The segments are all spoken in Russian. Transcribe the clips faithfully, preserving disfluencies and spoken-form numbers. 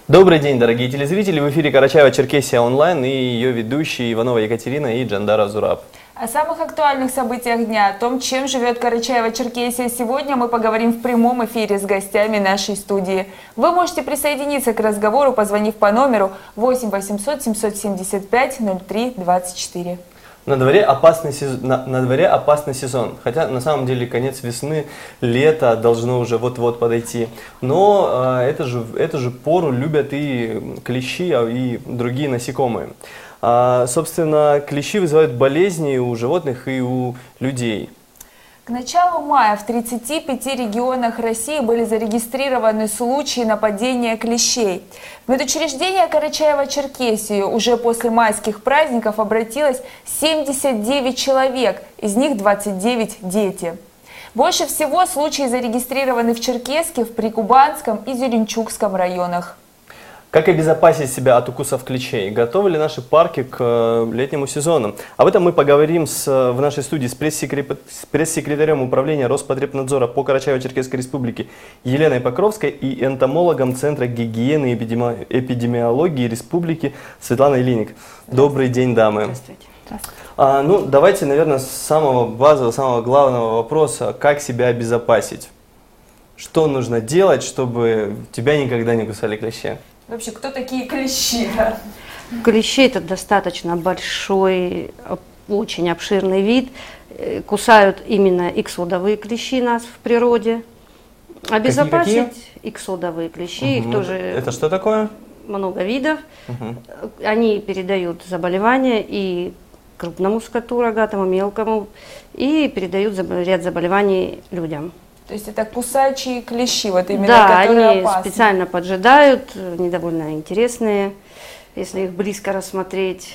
Добрый день, дорогие телезрители! В эфире Карачаево-Черкесия онлайн и ее ведущие Иванова Екатерина и Джандара Зураб. О самых актуальных событиях дня, о том, чем живет Карачаево-Черкесия, сегодня мы поговорим в прямом эфире с гостями нашей студии. Вы можете присоединиться к разговору, позвонив по номеру восемь восемьсот семьсот семьдесят пять ноль три двадцать четыре. На дворе, опасный сезон, на, на дворе опасный сезон, хотя на самом деле конец весны, лето должно уже вот-вот подойти. Но э, это же, эту же пору любят и клещи, и другие насекомые. А, собственно, клещи вызывают болезни у животных и у людей. К началу мая в тридцати пяти регионах России были зарегистрированы случаи нападения клещей. В медучреждение Карачаево-Черкесию уже после майских праздников обратилось семьдесят девять человек, из них двадцать девять дети. Больше всего случаи зарегистрированы в Черкесске, в Прикубанском и Зеленчукском районах. Как обезопасить себя от укусов клещей? Готовы ли наши парки к летнему сезону? Об этом мы поговорим с, в нашей студии с пресс-секретарем управления Роспотребнадзора по Карачаево-Черкесской республике Еленой Покровской и энтомологом Центра гигиены и эпидемиологии республики Светланой Линик. Добрый день, дамы. Здравствуйте. Здравствуйте. А, ну, давайте, наверное, с самого базового, самого главного вопроса, как себя обезопасить? Что нужно делать, чтобы тебя никогда не кусали клещи? Вообще, кто такие клещи? Клещи – это достаточно большой, очень обширный вид. Кусают именно иксодовые клещи нас в природе. Обезопасить какие, какие? иксодовые клещи, угу. их тоже это что такое? Много видов. Угу. Они передают заболевания и крупному скоту, рогатому, мелкому, и передают ряд заболеваний людям. То есть это кусачие клещи, вот именно, да, которые они опасны. Специально поджидают, они довольно интересные, если их близко рассмотреть.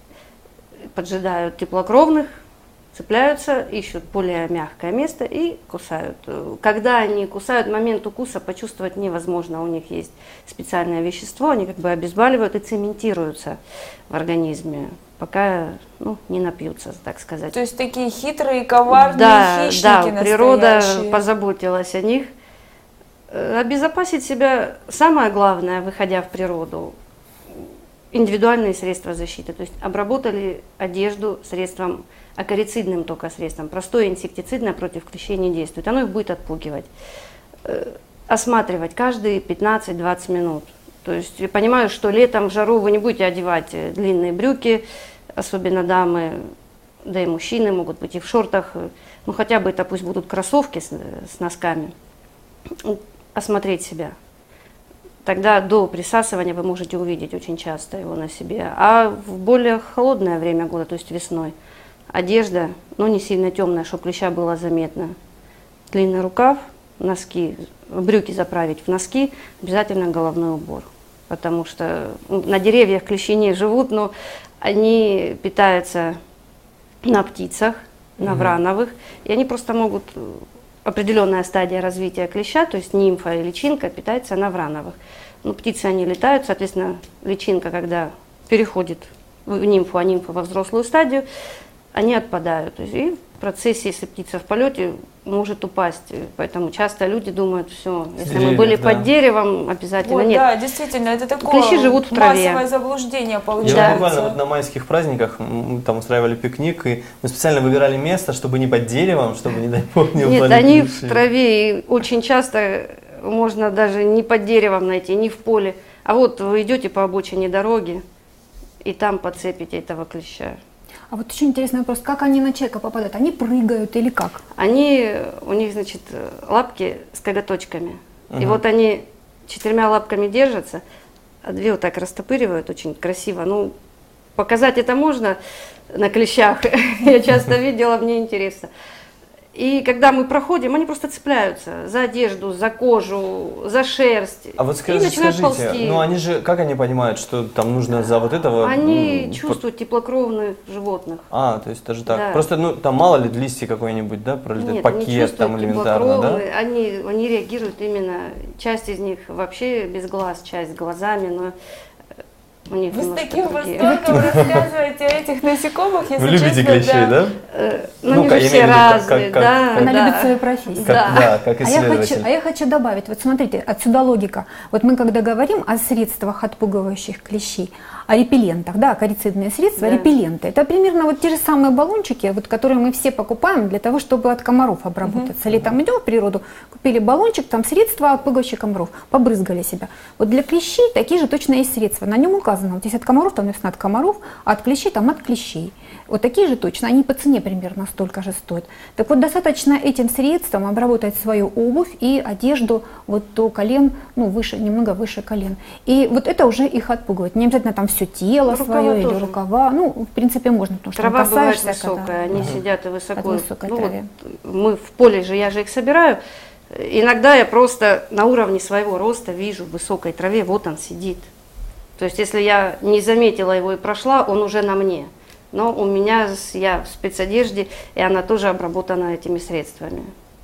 Поджидают теплокровных, цепляются, ищут более мягкое место и кусают. Когда они кусают, момент укуса почувствовать невозможно, у них есть специальное вещество, они как бы обезболивают и цементируются в организме, пока ну, не напьются, так сказать. То есть такие хитрые, коварные да, хищники да, настоящие. Природа позаботилась о них. Обезопасить себя, самое главное, выходя в природу, индивидуальные средства защиты. То есть обработали одежду средством, акарицидным только средством. Простое инсектицидное против клещей не действует, оно их будет отпугивать. Осматривать каждые пятнадцать-двадцать минут. То есть я понимаю, что летом в жару вы не будете одевать длинные брюки, особенно дамы, да и мужчины могут быть и в шортах. Ну хотя бы это пусть будут кроссовки с, с носками. Осмотреть себя. Тогда до присасывания вы можете увидеть очень часто его на себе. А в более холодное время года, то есть весной, одежда, ну не сильно темная, чтобы клеща было заметно. Длинный рукав, носки, брюки заправить в носки, обязательно головной убор. Потому что на деревьях клещи не живут, но они питаются на птицах, на врановых, и они просто могут, определенная стадия развития клеща, то есть нимфа и личинка, питается на врановых. Ну, птицы, они летают, соответственно, личинка, когда переходит в нимфу, а нимфа во взрослую стадию, они отпадают. То есть, и в процессе, если птица в полете, может упасть. Поэтому часто люди думают, все, если Деревья, мы были да. под деревом, обязательно Вот, нет. да, действительно, это такое Клещи живут в траве. массовое заблуждение получается. Я буквально вот на майских праздниках мы там устраивали пикник, и мы специально выбирали место, чтобы не под деревом, чтобы, не дай бог, не упали Нет, они клещи. в траве, и очень часто можно даже не под деревом найти, не в поле. А вот вы идете по обочине дороги, и там подцепите этого клеща. А вот очень интересный вопрос, как они на человека попадают? Они прыгают или как? Они, у них, значит, лапки с коготочками. Угу. И вот они четырьмя лапками держатся, а две вот так растопыривают очень красиво. Ну, показать это можно на клещах. Я часто видела, мне интересно. И когда мы проходим, они просто цепляются за одежду, за кожу, за шерсть. А вот скажи, и начинают скажите, ползти. ну они же, как они понимают, что там нужно за вот этого? Они м, чувствуют теплокровных животных. А, то есть даже так. Да. Просто, ну, там мало ли листья какой-нибудь, да, пролетает, Нет, пакет они там чувствуют элементарно, да? теплокровные, они, они реагируют именно, часть из них вообще без глаз, часть глазами, но У них Вы с немножко таким другие. восторгом рассказываете о этих насекомых, если Вы любите честно, клещей, да? Э, Ну, Ну, они как- же я все имею в виду, как- разные, как- да, Она да. любит свою профессию. Как, Да. да, как А я, хочу, исследователь. а я хочу добавить, вот смотрите, отсюда логика. Вот мы когда говорим о средствах, отпугивающих клещей, о репеллентах, да, корицидные средства, Да. репелленты, это примерно вот те же самые баллончики, вот, которые мы все покупаем для того, чтобы от комаров обработаться. Летом идем в природу, купили баллончик, там средства, отпугивающие комаров, побрызгали себя. Вот для клещей такие же точно есть средства. На нем указано, вот если от комаров, там написано от комаров, а от клещей там от клещей. Вот такие же точно, они по цене примерно столько же стоят. Так вот, достаточно этим средством обработать свою обувь и одежду вот до колен, ну, выше, немного выше колен. И вот это уже их отпугивает. Не обязательно там все тело Рукава свое или тоже. рукава. Ну, в принципе, можно, потому что Трава там бывает касаешься, высокая, когда- они сидят и высоко. От высокой Ну, траве. вот мы в поле же, я же их собираю. Иногда я просто на уровне своего роста вижу в высокой траве, вот он сидит. То есть, если я не заметила его и прошла, он уже на мне. Но у меня, с- я в спецодежде, и она тоже обработана этими средствами.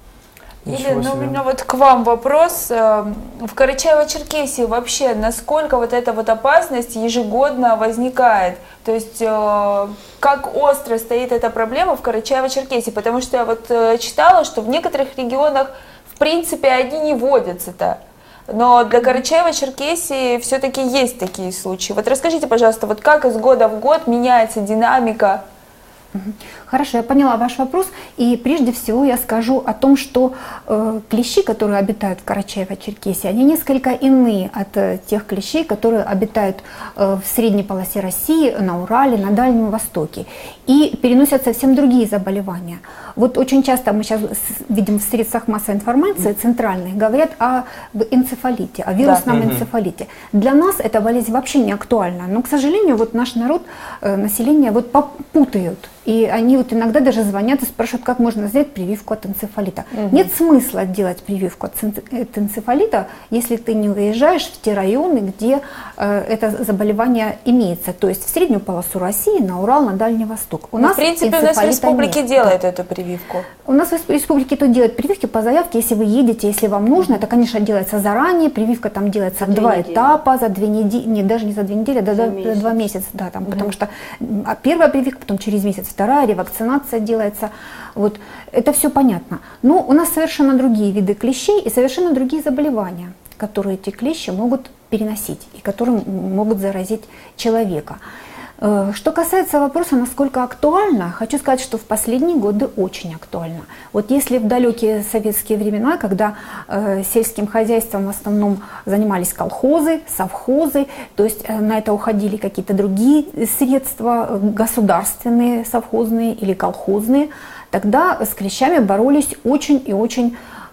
Ничего Елена, ну, у себе. меня вот к вам вопрос. Э, В Карачаево-Черкесии вообще насколько вот эта вот опасность ежегодно возникает? То есть э, как остро стоит эта проблема в Карачаево-Черкесии? Потому что я вот э, читала, что в некоторых регионах в принципе они не водятся-то. Но для Карачаево-Черкесии все-таки есть такие случаи. Вот расскажите, пожалуйста, вот как из года в год меняется динамика? Хорошо, я поняла ваш вопрос. И прежде всего я скажу о том, что э, клещи, которые обитают в Карачаево-Черкесии, они несколько иные от э, тех клещей, которые обитают э, в средней полосе России, на Урале, на Дальнем Востоке. И переносят совсем другие заболевания. Вот очень часто мы сейчас видим в средствах массовой информации центральных говорят о энцефалите, о вирусном Да. энцефалите. Для нас эта болезнь вообще не актуальна. Но, к сожалению, вот наш народ, э, население вот попутают. И они вот иногда даже звонят и спрашивают, как можно сделать прививку от энцефалита. Мгм. Нет смысла делать прививку от энце- от энцефалита, если ты не выезжаешь в те районы, где э, это заболевание имеется. То есть в среднюю полосу России, на Урал, на Дальний Восток. У Ну, в принципе, у нас в энцефалита республике нет. делают эту прививку. У нас в республике то делают прививки по заявке, если вы едете, если вам нужно, это, конечно, делается заранее, прививка там делается За в две два недели. этапа, за две недели, не, даже не за две недели, а За за, месяц. два месяца, да, там, потому что м, а первая прививка, потом через месяц вторая, ревакцинация делается, вот, это все понятно. Но у нас совершенно другие виды клещей и совершенно другие заболевания, которые эти клещи могут переносить и которые м, могут заразить человека. Э, Что касается вопроса, насколько актуально, хочу сказать, что в последние годы очень актуально. Вот если в далекие советские времена, когда э, сельским хозяйством в основном занимались колхозы, совхозы, то есть э, на это уходили какие-то другие средства, э, государственные, совхозные или колхозные, тогда с клещами боролись очень и очень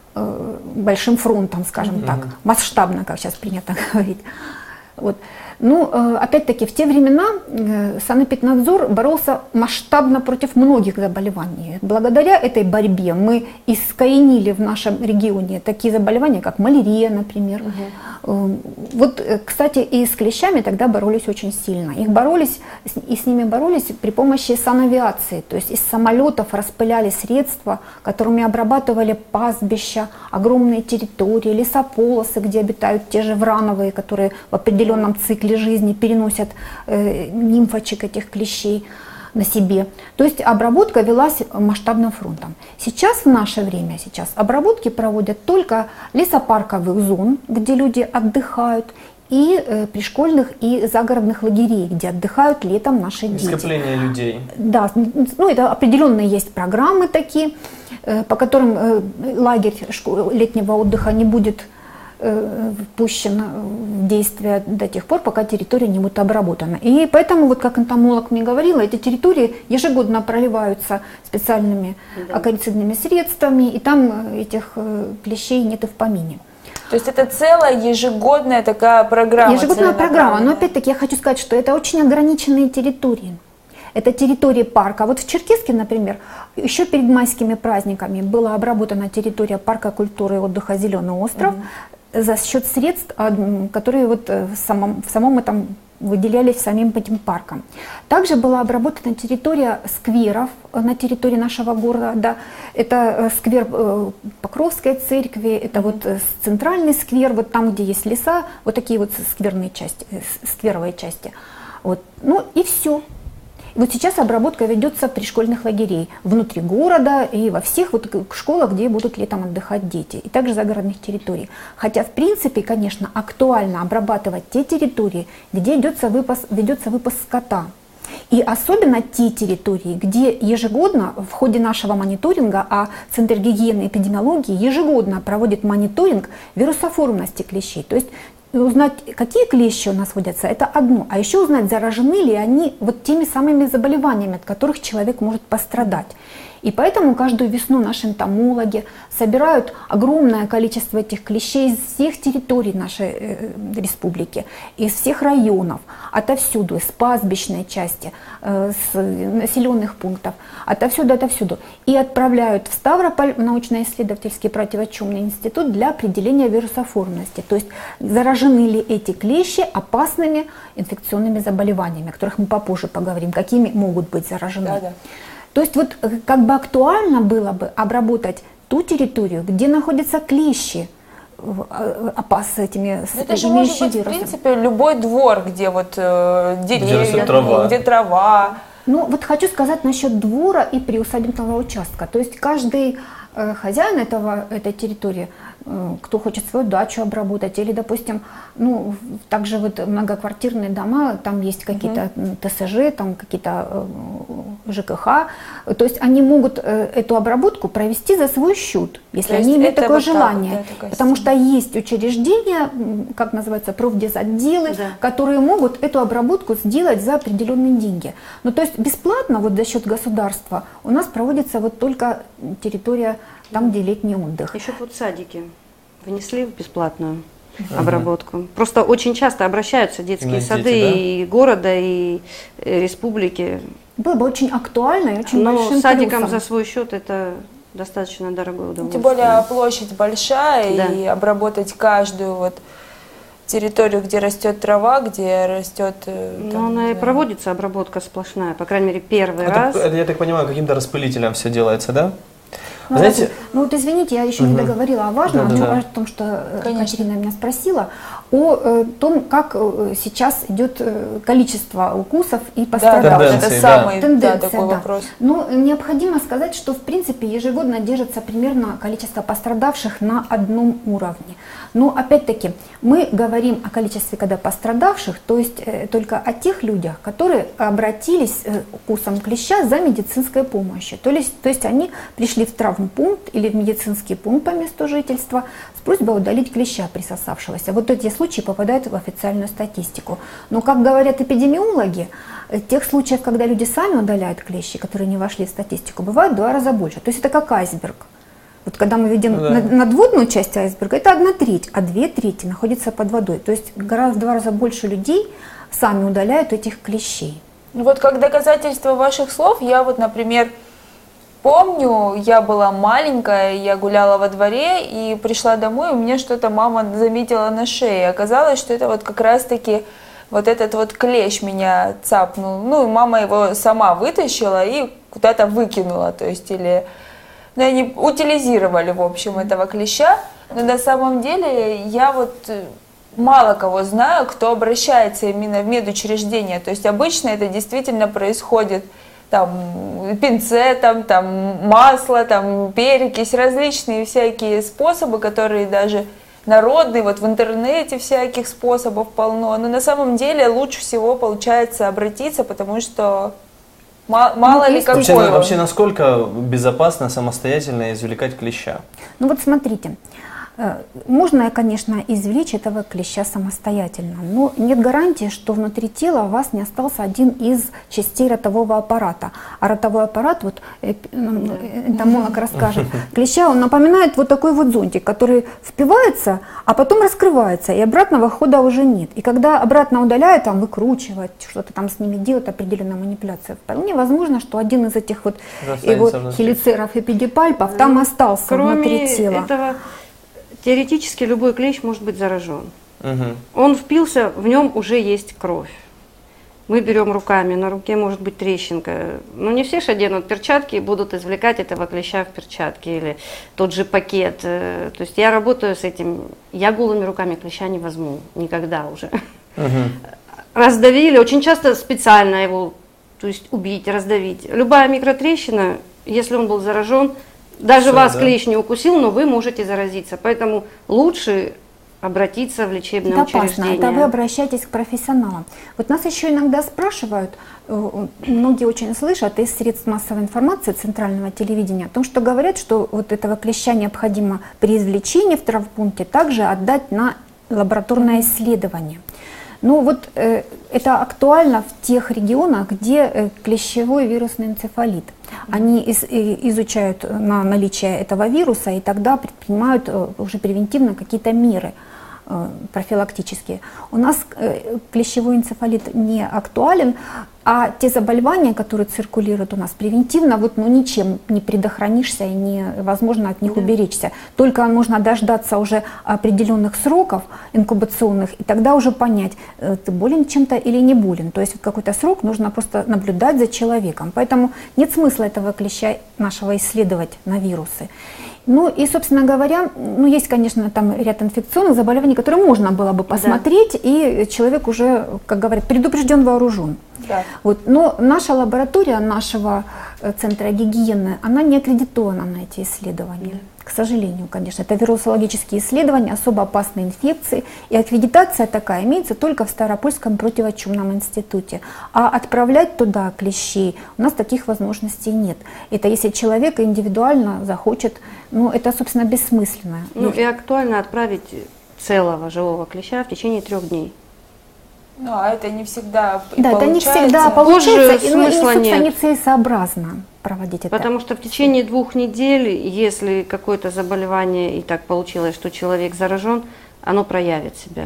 э, большим фронтом, скажем Мгм. так, масштабно, как сейчас принято говорить. Вот. Ну, э, опять-таки, в те времена э, Санэпиднадзор боролся масштабно против многих заболеваний. Благодаря этой борьбе мы искоренили в нашем регионе такие заболевания, как малярия, например. Э, Вот, э, кстати, и с клещами тогда боролись очень сильно. Их боролись, с- и с ними боролись при помощи санавиации, то есть из самолетов распыляли средства, которыми обрабатывали пастбища, огромные территории, лесополосы, где обитают те же врановые, которые в определенном цикле жизни переносят э, нимфочек этих клещей на себе. То есть обработка велась масштабным фронтом. Сейчас, в наше время, сейчас обработки проводят только лесопарковых зон, где люди отдыхают, и э, пришкольных и загородных лагерей, где отдыхают летом наши дети. Скопление людей. Да, ну это определенные есть программы такие, э, по которым э, лагерь шко- летнего отдыха не будет э, впущен в действие до тех пор, пока территория не будет обработана. И поэтому, вот как энтомолог мне говорила, эти территории ежегодно проливаются специальными Да. акарицидными средствами, и там э, этих э, клещей нет и в помине. То есть это целая ежегодная такая программа. Ежегодная программа, но целенаправленная. опять-таки я хочу сказать, что это очень ограниченные территории. Это территории парка. Вот в Черкесске, например, еще перед майскими праздниками была обработана территория парка культуры и отдыха «Зеленый остров» за счет средств, а, м, которые вот э, в самом, в самом этом выделялись самим этим парком. Также была обработана территория скверов на территории нашего города. Это сквер Покровской церкви, это вот центральный сквер, вот там, где есть леса, вот такие вот скверные части, скверовые части. Вот. Ну и все. Вот сейчас обработка ведется пришкольных лагерей внутри города и во всех вот школах, где будут летом отдыхать дети, и также загородных территорий. Хотя, в принципе, конечно, актуально обрабатывать те территории, где ведется выпас, ведется выпас скота. И особенно те территории, где ежегодно в ходе нашего мониторинга, а Центр гигиены и эпидемиологии ежегодно проводит мониторинг вирусоформности клещей. То есть узнать, какие клещи у нас водятся, это одно. А еще узнать, заражены ли они вот теми самыми заболеваниями, от которых человек может пострадать. И поэтому каждую весну наши энтомологи собирают огромное количество этих клещей из всех территорий нашей э, республики, из всех районов, отовсюду, из пастбищной части, э, с населенных пунктов, отовсюду, отовсюду. И отправляют в Ставрополь научно-исследовательский противочумный институт для определения вирусоформности. То есть заражены ли эти клещи опасными инфекционными заболеваниями, о которых мы попозже поговорим, какими могут быть заражены. Да, да. То есть вот как бы актуально было бы обработать ту территорию, где находятся клещи, опас с этими с это же может быть, вирусом. В принципе, любой двор, где вот э, деревья, где трава. где трава. Ну вот хочу сказать насчет двора и приусадебного участка. То есть каждый э, хозяин этого, этой территории, э, кто хочет свою дачу обработать, или, допустим, ну, также вот многоквартирные дома, там есть какие-то угу. ТСЖ, там какие-то э, ЖКХ, то есть они могут э, эту обработку провести за свой счет, если они имеют такое вот желание. Так, потому что есть учреждения, как называется, профдезотделы, да. которые могут эту обработку сделать за определенные деньги. Ну, то есть бесплатно вот за счет государства у нас проводится вот только территория там, где летний отдых. Еще вот садики внесли в бесплатную Uh-huh. обработку. Просто очень часто обращаются детские дети, сады да? и города, и республики. Было бы очень актуально и очень Но большим садикам плюсом. За свой счет это достаточно дорогое удовольствие. Тем более площадь большая, да. и обработать каждую вот территорию, где растет трава, где растет... Ну, она и проводится обработка сплошная, по крайней мере, первый это, раз. Это, я так понимаю, каким-то распылителем все делается, да? Ну, Знаете, ну вот извините, я еще угу. не договорила о важном, да, да, да. о том, что Конечно. Катерина меня спросила, о э, том, как э, сейчас идет э, количество укусов и пострадавших. Да, это самый тенденция, да, такой да. вопрос. Но необходимо сказать, что в принципе ежегодно держится примерно количество пострадавших на одном уровне. Но опять-таки мы говорим о количестве когда пострадавших, то есть э, только о тех людях, которые обратились э, укусом клеща за медицинской помощью. То есть, то есть они пришли в травмпункт или в медицинский пункт по месту жительства с просьбой удалить клеща присосавшегося. Вот эти случаи попадают в официальную статистику. Но, как говорят эпидемиологи, тех случаев, когда люди сами удаляют клещи, которые не вошли в статистику, бывает в два раза больше. То есть это как айсберг. Вот когда мы видим да. надводную часть айсберга, это одна треть, а две трети находятся под водой. То есть гораздо в два раза больше людей сами удаляют этих клещей. Вот как доказательство ваших слов, я вот, например, помню, я была маленькая, я гуляла во дворе и пришла домой, у меня что-то мама заметила на шее. Оказалось, что это вот как раз-таки вот этот вот клещ меня цапнул. Ну, и мама его сама вытащила и куда-то выкинула, то есть, или... Ну, они утилизировали, в общем, этого клеща. Но на самом деле я вот мало кого знаю, кто обращается именно в медучреждения. То есть обычно это действительно происходит там пинцетом, там масло, там перекись, различные всякие способы, которые даже народные, вот в интернете всяких способов полно. Но на самом деле лучше всего получается обратиться, потому что мало, мало ну, ли какой вообще, вообще, насколько безопасно самостоятельно извлекать клеща? Ну вот смотрите. Можно, конечно, извлечь этого клеща самостоятельно, но нет гарантии, что внутри тела у вас не остался один из частей ротового аппарата. А ротовой аппарат, вот энтомолог расскажет, клеща он напоминает вот такой вот зонтик, который впивается, а потом раскрывается, и обратного хода уже нет. И когда обратно удаляют, там выкручивать, что-то там с ними делать, определенная манипуляция, вполне возможно, что один из этих вот его хелицеров и педипальпов там остался Кроме внутри тела. Этого... Теоретически любой клещ может быть заражен. Угу. Он впился, в нем уже есть кровь. Мы берем руками, на руке может быть трещинка. Но не все же оденут перчатки и будут извлекать этого клеща в перчатке или тот же пакет. То есть я работаю с этим, я голыми руками клеща не возьму, никогда уже. Угу. Раздавили, очень часто специально его, то есть убить, раздавить. Любая микротрещина, если он был заражен, даже все, вас да? клещ не укусил, но вы можете заразиться. Поэтому лучше обратиться в лечебное это учреждение. Опасно. Это вы обращаетесь к профессионалам. Вот нас еще иногда спрашивают, многие очень слышат из средств массовой информации центрального телевидения о том, что говорят, что вот этого клеща необходимо при извлечении в травмпункте также отдать на лабораторное исследование. Ну вот э, это актуально в тех регионах, где э, клещевой вирусный энцефалит. Они из, э, изучают на наличие этого вируса и тогда предпринимают э, уже превентивно какие-то меры э, профилактические. У нас э, клещевой энцефалит не актуален, а те заболевания, которые циркулируют у нас превентивно, вот, ну, ничем не предохранишься и невозможно от них да. уберечься. Только можно дождаться уже определенных сроков инкубационных, и тогда уже понять, ты болен чем-то или не болен. То есть вот какой-то срок нужно просто наблюдать за человеком. Поэтому нет смысла этого клеща нашего исследовать на вирусы. Ну и, собственно говоря, ну, есть, конечно, там ряд инфекционных заболеваний, которые можно было бы посмотреть, да. и человек уже, как говорят, предупрежден, вооружен. Да. Вот. Но наша лаборатория нашего центра гигиены, она не аккредитована на эти исследования. Да. К сожалению, конечно. Это вирусологические исследования, особо опасные инфекции. И аккредитация такая имеется только в Ставропольском противочумном институте. А отправлять туда клещей у нас таких возможностей нет. Это если человек индивидуально захочет, ну это, собственно, бессмысленно. Ну и актуально отправить целого живого клеща в течение трех дней. Ну, а это не всегда да, получается. это не всегда получается, и, ну, и, собственно, нет. нецелесообразно проводить это. Потому что в течение двух недель, если какое-то заболевание и так получилось, что человек заражен, оно проявит себя.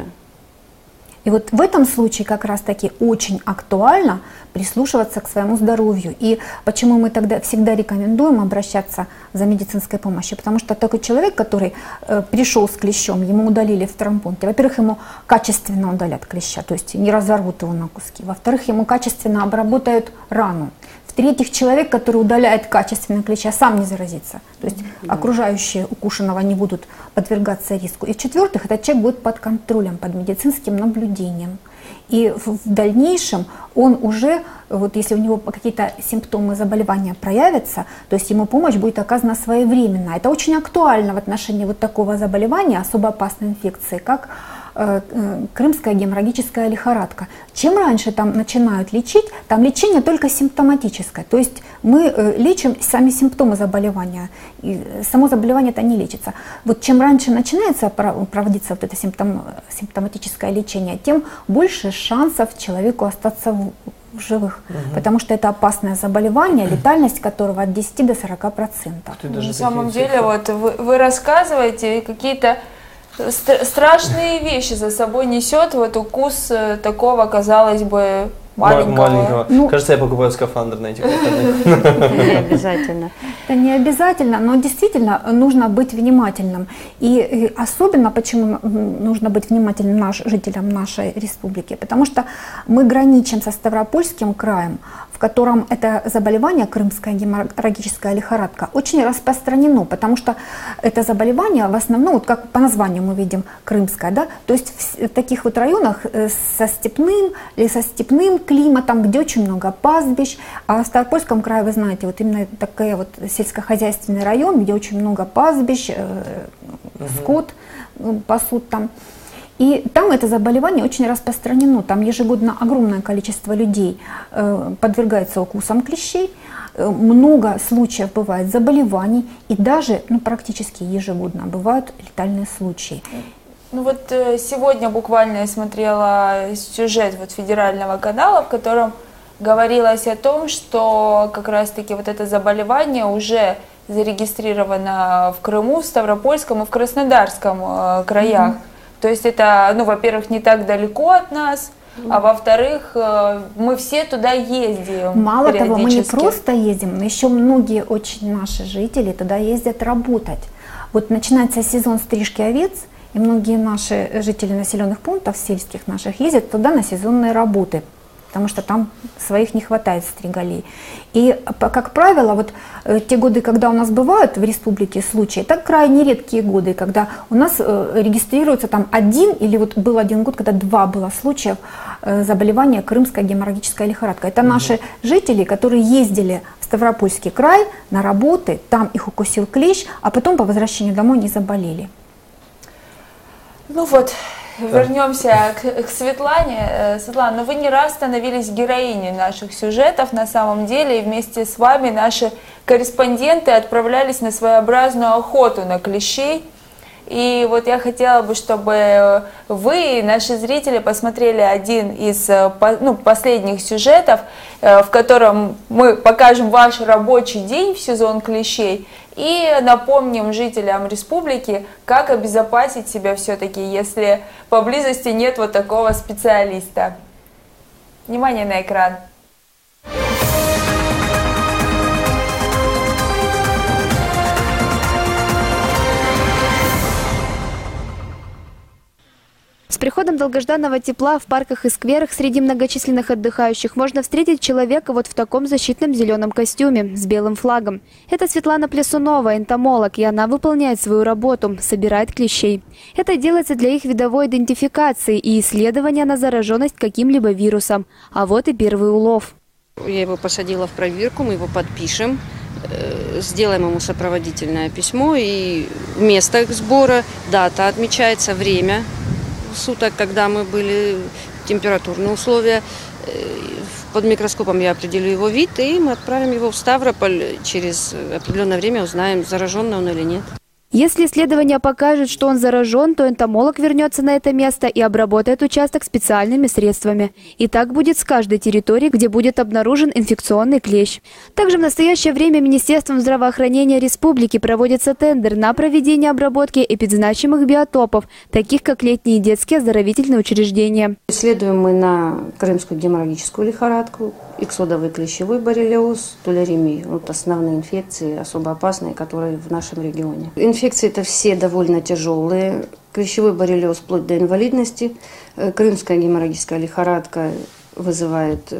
И вот в этом случае как раз-таки очень актуально прислушиваться к своему здоровью. И почему мы тогда всегда рекомендуем обращаться за медицинской помощью? Потому что такой человек, который э, пришел с клещом, ему удалили в травмпункте, во-первых, ему качественно удалят клеща, то есть не разорвут его на куски. Во-вторых, ему качественно обработают рану. В-третьих, человек, который удаляет качественно клеща, сам не заразится. То есть да. окружающие укушенного не будут подвергаться риску. И в-четвертых, этот человек будет под контролем, под медицинским наблюдением. И в дальнейшем он уже, вот если у него какие-то симптомы заболевания проявятся, то есть ему помощь будет оказана своевременно. Это очень актуально в отношении вот такого заболевания, особо опасной инфекции, как э, э, крымская геморрагическая лихорадка. Чем раньше там начинают лечить, там лечение только симптоматическое. То есть мы э, лечим сами симптомы заболевания, и само заболевание это не лечится. Вот чем раньше начинается проводиться вот это симптом, симптоматическое лечение, тем больше шансов человеку остаться в, в живых, угу. потому что это опасное заболевание, летальность которого от десяти до сорока процентов. На самом деле, вот вы, вы рассказываете, какие-то стр- страшные вещи за собой несет вот укус такого, казалось бы, маленького. маленького. Ну, кажется, я покупаю скафандр на этих выходных. Не обязательно. Это не обязательно, но действительно нужно быть внимательным. И особенно почему нужно быть внимательным наш, жителям нашей республики, потому что мы граничим со Ставропольским краем, в котором это заболевание, крымская геморрагическая лихорадка, очень распространено, потому что это заболевание в основном, вот как по названию мы видим, крымская, да, то есть в таких вот районах со степным или со степным климатом, где очень много пастбищ, а в Ставропольском крае, вы знаете, вот именно такой вот сельскохозяйственный район, где очень много пастбищ, э, угу. скот э, пасут там. И там это заболевание очень распространено. Там ежегодно огромное количество людей э, подвергается укусам клещей. Э, много случаев бывает заболеваний. И даже ну, практически ежегодно бывают летальные случаи. Ну вот э, сегодня буквально я смотрела сюжет вот федерального канала, в котором говорилось о том, что как раз-таки вот это заболевание уже зарегистрировано в Крыму, в Ставропольском и в Краснодарском э, краях. Mm-hmm. То есть это, ну, во-первых, не так далеко от нас, а во-вторых, мы все туда ездим. Мало того, мы не просто ездим, но еще многие очень наши жители туда ездят работать. Вот начинается сезон стрижки овец, и многие наши жители населенных пунктов сельских наших ездят туда на сезонные работы. потому что там своих не хватает стригалей. И, как правило, вот те годы, когда у нас бывают в республике случаи, это крайне редкие годы, когда у нас регистрируется там один, или вот был один год, когда два было случаев заболевания крымская геморрагическая лихорадка. Это наши жители, которые ездили в Ставропольский край на работы, там их укусил клещ, а потом по возвращению домой не заболели. Ну вот, вернемся к, к Светлане. Светлана, ну вы не раз становились героиней наших сюжетов на самом деле, и вместе с вами наши корреспонденты отправлялись на своеобразную охоту на клещей. И вот я хотела бы, чтобы вы, наши зрители, посмотрели один из ну, последних сюжетов, в котором мы покажем ваш рабочий день в сезон клещей и напомним жителям республики, как обезопасить себя все-таки, если поблизости нет вот такого специалиста. Внимание на экран. С приходом долгожданного тепла в парках и скверах среди многочисленных отдыхающих можно встретить человека вот в таком защитном зеленом костюме с белым флагом. Это Светлана Плясунова, энтомолог, и она выполняет свою работу – собирает клещей. Это делается для их видовой идентификации и исследования на зараженность каким-либо вирусом. А вот и первый улов. Я его посадила в пробирку, мы его подпишем, сделаем ему сопроводительное письмо, и место сбора, дата отмечается, время суток, когда мы были, температурные условия. Под микроскопом я определю его вид, и мы отправим его в Ставрополь. Через определенное время узнаем, зараженный он или нет. Если исследование покажет, что он заражен, то энтомолог вернется на это место и обработает участок специальными средствами. И так будет с каждой территорией, где будет обнаружен инфекционный клещ. Также в настоящее время Министерством здравоохранения республики проводится тендер на проведение обработки эпидзначимых биотопов, таких как летние и детские оздоровительные учреждения. Исследуем мы на крымскую геморрагическую лихорадку, иксодовый клещевой боррелиоз, тулеремию. Вот основные инфекции, особо опасные, которые в нашем регионе. Инфекции это все довольно тяжелые. Клещевой боррелиоз вплоть до инвалидности. Крымская геморрагическая лихорадка вызывает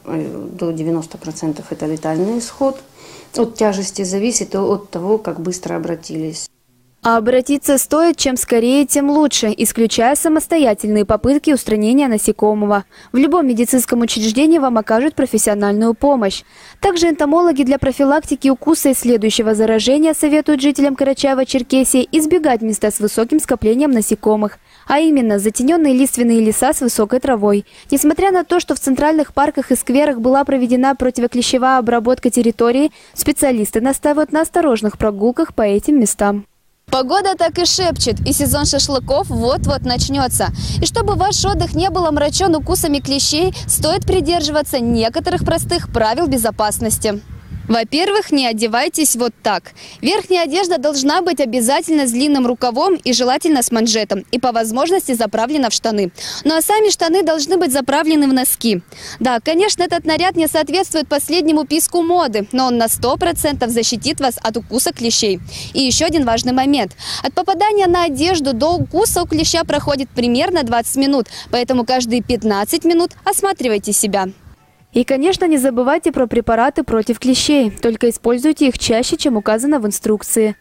до девяноста процентов это летальный исход. От тяжести зависит от того, как быстро обратились. А обратиться стоит, чем скорее, тем лучше, исключая самостоятельные попытки устранения насекомого. В любом медицинском учреждении вам окажут профессиональную помощь. Также энтомологи для профилактики укуса и следующего заражения советуют жителям Карачаева-Черкесии избегать места с высоким скоплением насекомых, а именно затененные лиственные леса с высокой травой. Несмотря на то, что в центральных парках и скверах была проведена противоклещевая обработка территории, специалисты настаивают на осторожных прогулках по этим местам. Погода так и шепчет, и сезон шашлыков вот-вот начнется. И чтобы ваш отдых не был омрачен укусами клещей, стоит придерживаться некоторых простых правил безопасности. Во-первых, не одевайтесь вот так. Верхняя одежда должна быть обязательно с длинным рукавом и желательно с манжетом, и по возможности заправлена в штаны. Ну а сами штаны должны быть заправлены в носки. Да, конечно, этот наряд не соответствует последнему писку моды, но он на сто процентов защитит вас от укуса клещей. И еще один важный момент. От попадания на одежду до укуса у клеща проходит примерно двадцать минут, поэтому каждые пятнадцать минут осматривайте себя. И, конечно, не забывайте про препараты против клещей. Только используйте их чаще, чем указано в инструкции.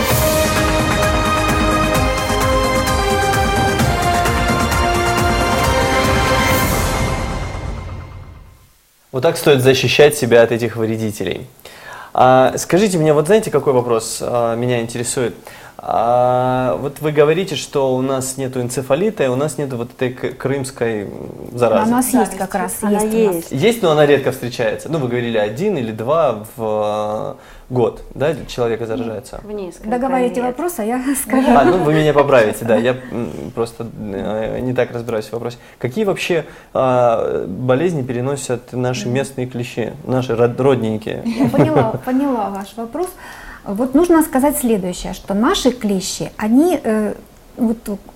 Вот так стоит защищать себя от этих вредителей. А, скажите мне, вот знаете, какой вопрос а, меня интересует? А, вот вы говорите, что у нас нету энцефалита, и у нас нету вот этой крымской заразы. У нас есть как раз. Она есть. есть. Есть, но она редко встречается. Ну, вы говорили, один или два в год, да, человека заражается. В несколько Договорите лет. вопрос, а я скажу. А, ну вы меня поправите, да, я просто не так разбираюсь в вопросе. Какие вообще а, болезни переносят наши местные клещи, наши родненькие? Я поняла, поняла ваш вопрос. Вот нужно сказать следующее, что наши клещи, они э, вот,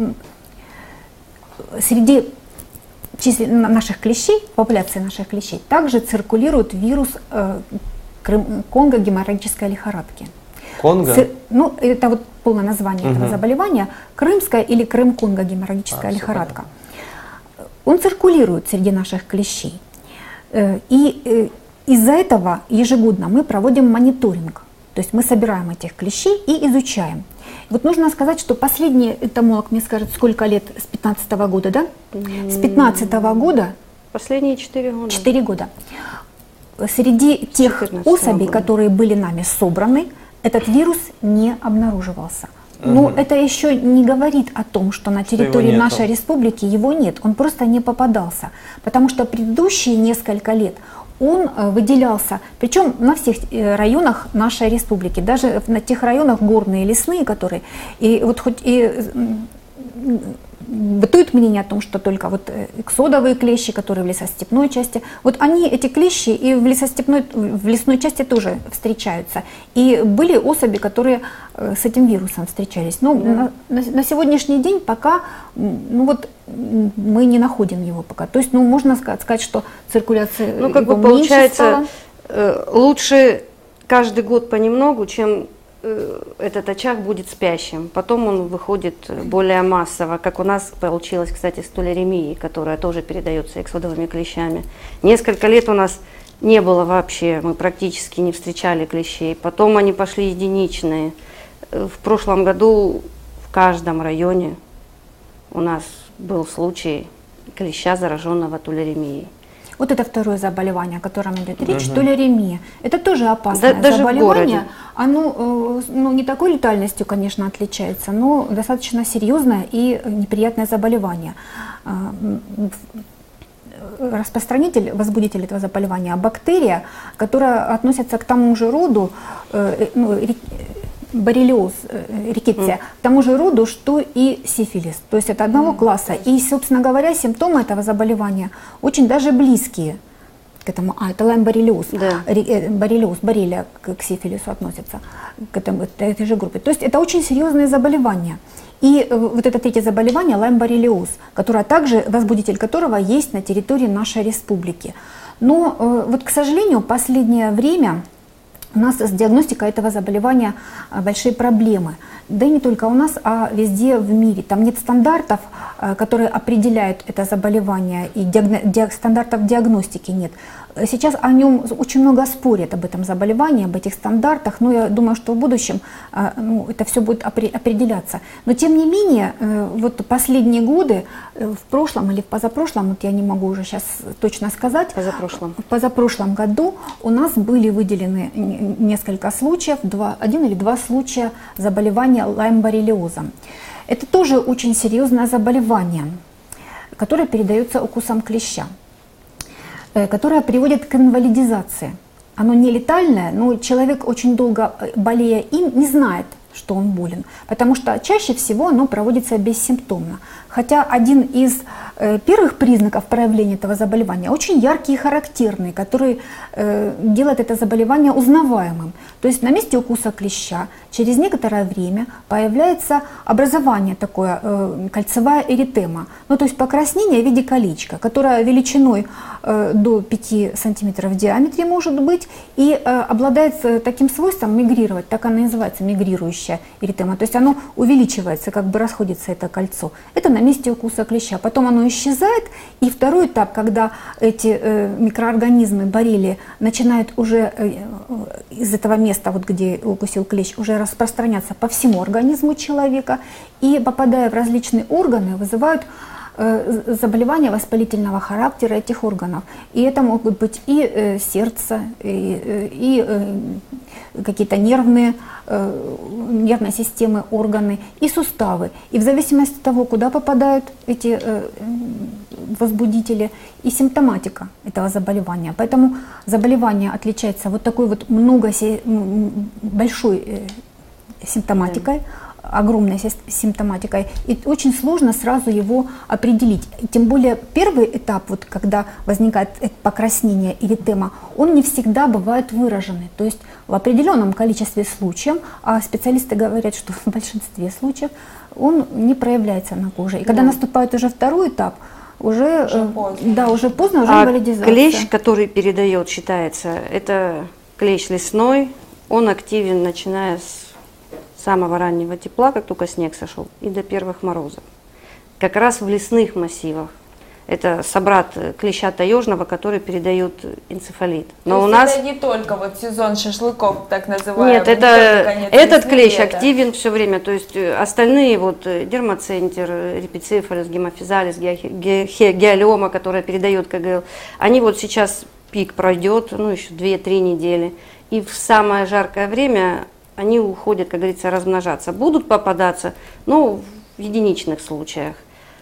среди чисел, наших клещей, популяции наших клещей, также циркулирует вирус э, Конго геморрагической лихорадки. Конго? Ци, ну, это вот полное название угу. этого заболевания, крымская или Крым-Конго геморрагическая а, лихорадка. Он циркулирует среди наших клещей. И из-за этого ежегодно мы проводим мониторинг. То есть мы собираем этих клещей и изучаем. Вот нужно сказать, что последний энтомолог мне скажет, сколько лет, с пятнадцатого года, да? С пятнадцатого года. Последние четыре года. Четыре года. Среди тех особей, года. которые были нами собраны, этот вирус не обнаруживался. Но угу. это еще не говорит о том, что на территории что нашей республики его нет. Он просто не попадался. Потому что предыдущие несколько лет он выделялся, причем на всех районах нашей республики, даже на тех районах горные, лесные, которые, и вот хоть и бытует мнение о том, что только вот эксодовые клещи, которые в лесостепной части, вот они, эти клещи, и в лесостепной, в лесной части тоже встречаются. И были особи, которые с этим вирусом встречались. Но да. на, на, на сегодняшний день пока, ну вот, мы не находим его пока. То есть, ну, можно сказать, сказать что циркуляция ну, как бы получается, стала. Лучше каждый год понемногу, чем этот очаг будет спящим. Потом он выходит более массово, как у нас получилось, кстати, с тулеремией, которая тоже передается эксодовыми клещами. Несколько лет у нас не было вообще, мы практически не встречали клещей. Потом они пошли единичные. В прошлом году в каждом районе у нас был случай клеща, зараженного тулеремией. Вот это второе заболевание, о котором идет речь, угу. тулеремия. Это тоже опасное да, заболевание. Оно ну, не такой летальностью, конечно, отличается, но достаточно серьезное и неприятное заболевание. Распространитель, возбудитель этого заболевания, бактерия, которая относится к тому же роду, ну, боррелиоз, рикетсия, к тому же роду, что и сифилис. То есть это одного класса. И, собственно говоря, симптомы этого заболевания очень даже близкие к этому. А, это лайм-боррелиоз. Да. Боррелиоз, боррелия к сифилису относится, к, этому, к этой же группе. То есть это очень серьезные заболевания. И вот это третье заболевание, лайм-боррелиоз, которое также, возбудитель которого есть на территории нашей республики. Но вот, к сожалению, в последнее время у нас с диагностикой этого заболевания большие проблемы. Да и не только у нас, а везде в мире. Там нет стандартов, которые определяют это заболевание, и диагно... диаг... стандартов диагностики нет. Сейчас о нем очень много спорят, об этом заболевании, об этих стандартах, но я думаю, что в будущем ну, это все будет определяться. Но тем не менее, вот последние годы, в прошлом или в позапрошлом, вот я не могу уже сейчас точно сказать, позапрошлом. в позапрошлом году у нас были выделены несколько случаев, два, один или два случая заболевания лайм-боррелиозом. Это тоже очень серьезное заболевание, которое передается укусом клеща, которое приводит к инвалидизации. Оно не летальное, но человек, очень долго болея им, не знает, что он болен, потому что чаще всего оно проводится бессимптомно. Хотя один из э, первых признаков проявления этого заболевания очень яркий и характерный, который э, делает это заболевание узнаваемым. То есть на месте укуса клеща через некоторое время появляется образование такое, э, кольцевая эритема, ну то есть покраснение в виде колечка, которое величиной э, до пяти сантиметров в диаметре может быть и э, обладает таким свойством мигрировать, так она и называется, мигрирующая эритема. То есть оно увеличивается, как бы расходится это кольцо. Это на месте укуса клеща. Потом оно исчезает, и второй этап, когда эти э, микроорганизмы, боррелии, начинают уже э, из этого места, вот где укусил клещ, уже распространяться по всему организму человека, и, попадая в различные органы, вызывают э, заболевания воспалительного характера этих органов. И это могут быть и э, сердце, и, и э, какие-то нервные, э, нервной системы органы, и суставы. И в зависимости от того, куда попадают эти э, возбудители, и симптоматика этого заболевания. Поэтому заболевание отличается вот такой вот много, большой э, симптоматикой, огромной симптоматикой, и очень сложно сразу его определить. Тем более первый этап, вот, когда возникает покраснение, эритема, он не всегда бывает выраженный. То есть в определенном количестве случаев, а специалисты говорят, что в большинстве случаев он не проявляется на коже. И когда да. наступает уже второй этап, уже, уже поздно, да, уже поздно, уже а инвалидизация. Клещ, который передает, считается, это клещ лесной, он активен, начиная с самого раннего тепла, как только снег сошел, и до первых морозов. Как раз в лесных массивах. Это собрат клеща таежного, который передает энцефалит. Но То у есть нас... это не только вот сезон шашлыков, так называемый. Нет, не это, только конец этот весны, клещ лета. активен все время. То есть э, остальные, вот э, дермацентер, э, репицефалис, гемофизалис, ге- ге- ге- геолиома, которая передает КГЛ, они вот сейчас пик пройдет, ну еще две-три недели. И в самое жаркое время они уходят, как говорится, размножаться. Будут попадаться, ну, в единичных случаях.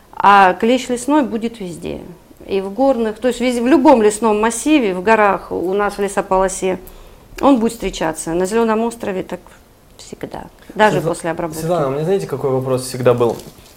А клещ лесной будет везде. И в горных, то есть везде, в любом лесном массиве, в горах, у нас в лесополосе, он будет встречаться. На Зеленом острове так всегда, даже Светлана, после обработки. Светлана, у меня знаете, какой вопрос всегда был?